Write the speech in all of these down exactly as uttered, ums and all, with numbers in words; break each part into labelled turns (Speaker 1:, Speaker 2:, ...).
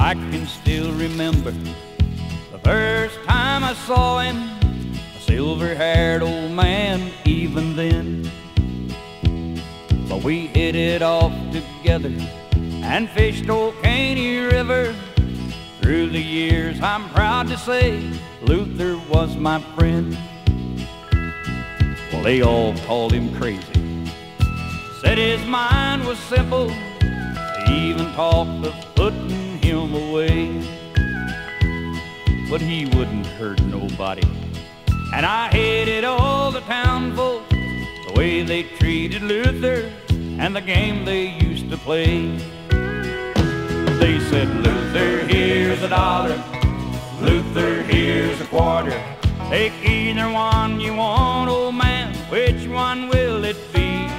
Speaker 1: I can still remember the first time I saw him, a silver-haired old man even then. But we hit it off together and fished Old Caney River. Through the years, I'm proud to say Luther was my friend. Well, they all called him crazy, said his mind was simple. They even talked of putting him away, but he wouldn't hurt nobody. And I hated all the town folks, the way they treated Luther and the game they used to play. They said, Luther, here's a dollar, Luther, here's a quarter. Take either one you want, old man, which one will it be?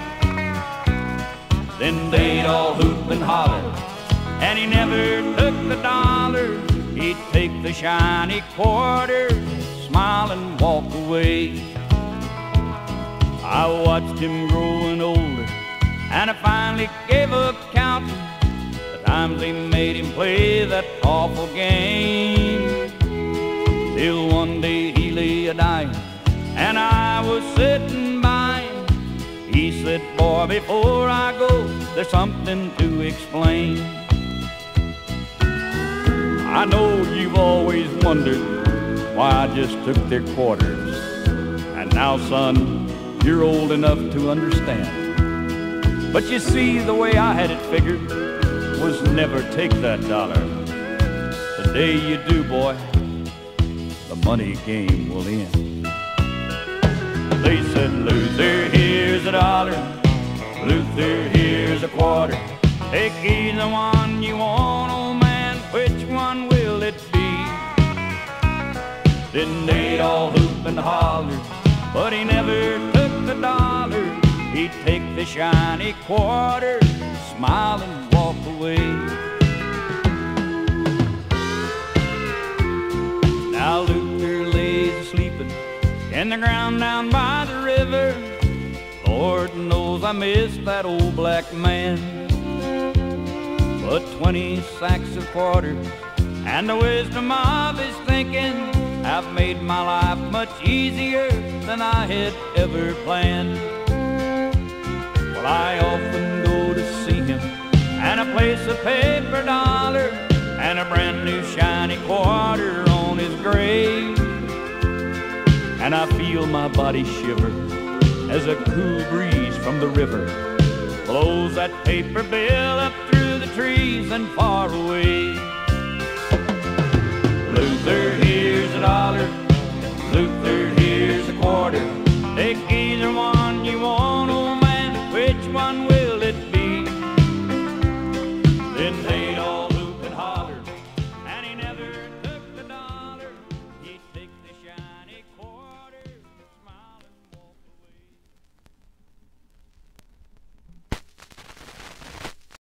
Speaker 1: Then they'd all hoop and holler, and he never took the dollar. He'd take the shiny quarter, smile and walk away. I watched him growing older, and I finally gave up counting the times they made him play that awful game. Till one day he lay a-dying, and I was sitting by him. He said, boy, before I go, there's something to explain. I know you've always wondered why I just took their quarters, and now, son, you're old enough to understand. But you see, the way I had it figured was never take that dollar. The day you do, boy, the money game will end. They said, Luther, here's a dollar, Luther, here's a quarter. Take either one you want, old man, which one will it be? Then they'd all hoop and holler, but he never took the dollar. He'd take the shiny quarter, smile and walk away. Now Luther lays sleeping in the ground down by the river. Lord knows I miss that old black man. But twenty sacks of quarters and the wisdom of his thinking have made my life much easier than I had ever planned. Well, I often go to see him, and I place a paper dollar and a brand new shiny quarter on his grave. And I feel my body shiver as a cool breeze from the river blows that paper bill up through the trees and far away.